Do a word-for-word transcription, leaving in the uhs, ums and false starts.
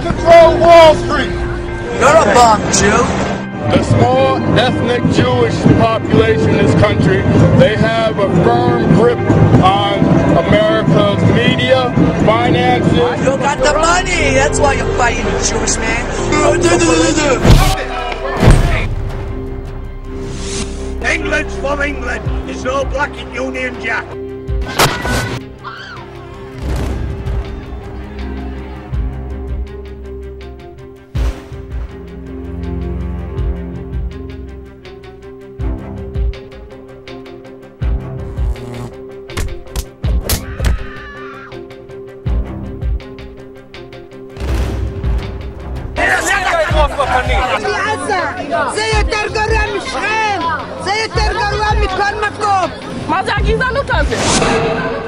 control Wall Street. You're a bum, Jew. The small ethnic Jewish population in this country, they have a firm grip on America's media, finances. You got the money. That's why you're fighting, you Jewish man. England's from England. There's no black in Union Jack. זה יותר גרוע משכם, זה יותר גרוע מכל מקום. מה זה הגזענות הזה?